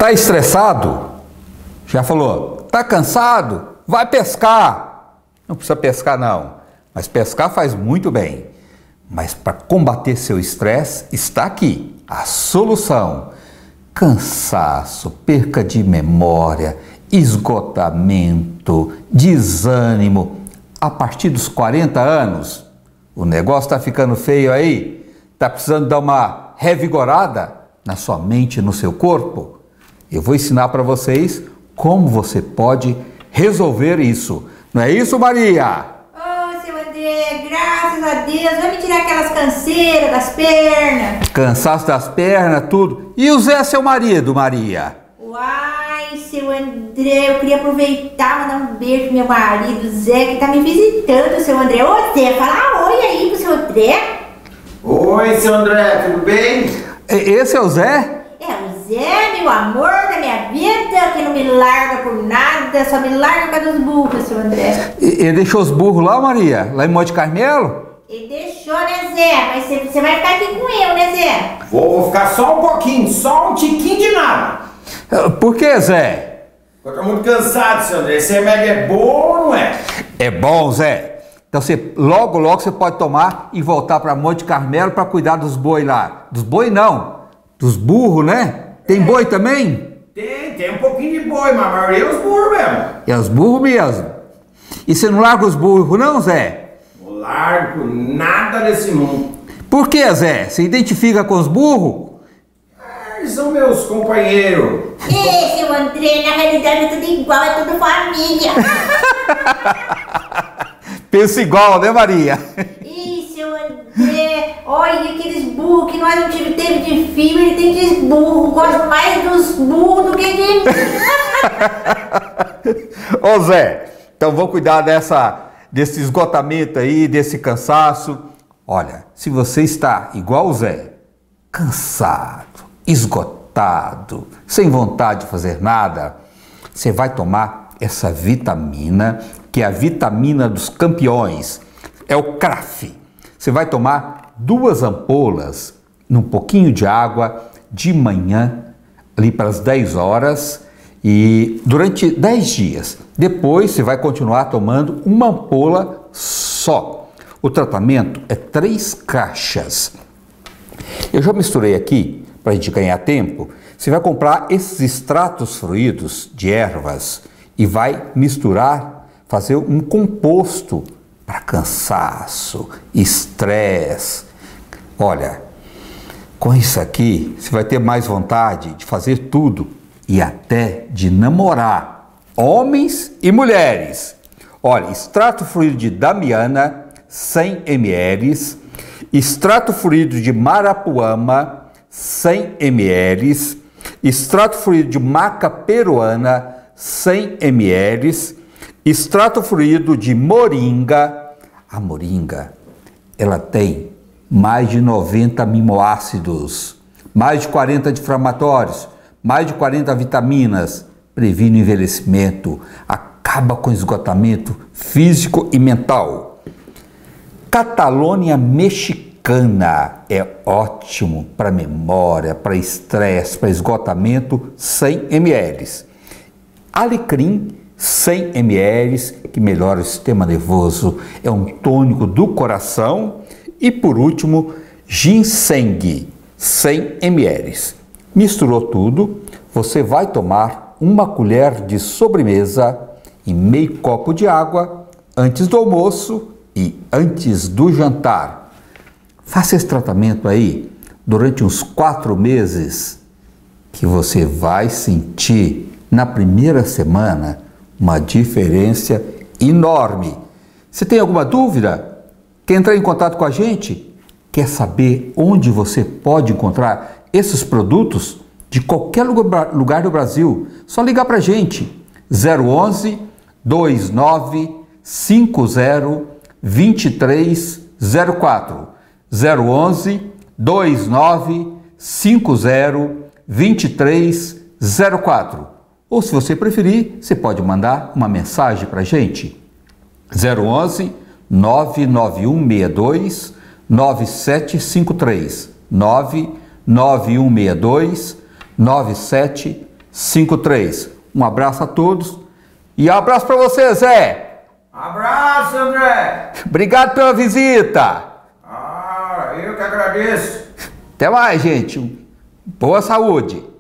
Tá estressado? Já falou. Tá cansado? Vai pescar. Não precisa pescar não, mas pescar faz muito bem. Mas para combater seu estresse, está aqui a solução. Cansaço, perca de memória, esgotamento, desânimo. A partir dos 40 anos, o negócio está ficando feio aí? Está precisando dar uma revigorada na sua mente e no seu corpo? Eu vou ensinar para vocês como você pode resolver isso. Não é isso, Maria? Ô, seu André, graças a Deus, vai me tirar aquelas canseiras das pernas. Cansaço das pernas, tudo. E o Zé, seu marido, Maria? Uai, seu André, eu queria aproveitar e mandar um beijo pro meu marido, Zé, que tá me visitando, seu André. Ô, Zé, fala oi aí pro seu André. Oi, seu André, tudo bem? Esse é o Zé? É, o Zé, meu amor da minha vida, que não me larga por nada, só me larga por causa dos burros, seu André. Ele deixou os burros lá, Maria? Lá em Monte Carmelo? Ele deixou, né, Zé? Mas você vai ficar aqui com eu, né, Zé? Vou ficar só um pouquinho, só um tiquinho de nada. Por que, Zé? Eu tô muito cansado, seu André. Esse remédio é bom ou não é? É bom, Zé. Então você logo você pode tomar e voltar para Monte Carmelo para cuidar dos boi lá. Dos boi não, dos burros, né? Tem boi também? Tem um pouquinho de boi, mas a maioria é os burros mesmo. É os burros mesmo. E você não larga os burros não, Zé? Não largo nada desse mundo. Por que, Zé? Você identifica com os burros? Eles são meus companheiros. Ei, seu André, na realidade é tudo igual, é tudo família. Pensa igual, né, Maria? Ih, seu André, olha aqueles burros que nós não tivemos tempo de filho, ele tem aqueles burros, gosto mais dos burros do que de mim. Ô Zé, então vamos cuidar desse esgotamento aí, desse cansaço. Olha, se você está igual o Zé, cansado, esgotado, sem vontade de fazer nada, você vai tomar essa vitamina, que é a vitamina dos campeões, é o CRAF. Você vai tomar 2 ampolas num pouquinho de água de manhã, ali para as 10 horas, e durante 10 dias. Depois você vai continuar tomando uma ampola só. O tratamento é 3 caixas. Eu já misturei aqui, para a gente ganhar tempo. Você vai comprar esses extratos fluídos de ervas e vai misturar, fazer um composto para cansaço, estresse. Olha, com isso aqui, você vai ter mais vontade de fazer tudo e até de namorar, homens e mulheres. Olha, extrato fluido de damiana, 100 ml, extrato fluido de marapuama, 100 ml, extrato fluido de maca peruana, 100 ml, extrato fluido de moringa. A moringa, ela tem mais de 90 aminoácidos, mais de 40 anti-inflamatórios, mais de 40 vitaminas, previne o envelhecimento, acaba com o esgotamento físico e mental. Catalônia mexicana é ótimo para memória, para estresse, para esgotamento, 100 ml. Alecrim, 100 ml, que melhora o sistema nervoso, é um tônico do coração. E por último, ginseng, 100 ml. Misturou tudo, você vai tomar uma colher de sobremesa e meio copo de água antes do almoço e antes do jantar. Faça esse tratamento aí durante uns 4 meses, que você vai sentir na primeira semana uma diferença enorme. Se tem alguma dúvida, quer entrar em contato com a gente? Quer saber onde você pode encontrar esses produtos de qualquer lugar do Brasil? Só ligar para a gente, 011 2950 2304, 011 2950 2304. Ou se você preferir, você pode mandar uma mensagem para a gente, 011 99162 9753, 99162 9753. 53. Um abraço a todos e um abraço para você, Zé. Abraço, André. Obrigado pela visita. Eu que agradeço. Até mais, gente. Boa saúde.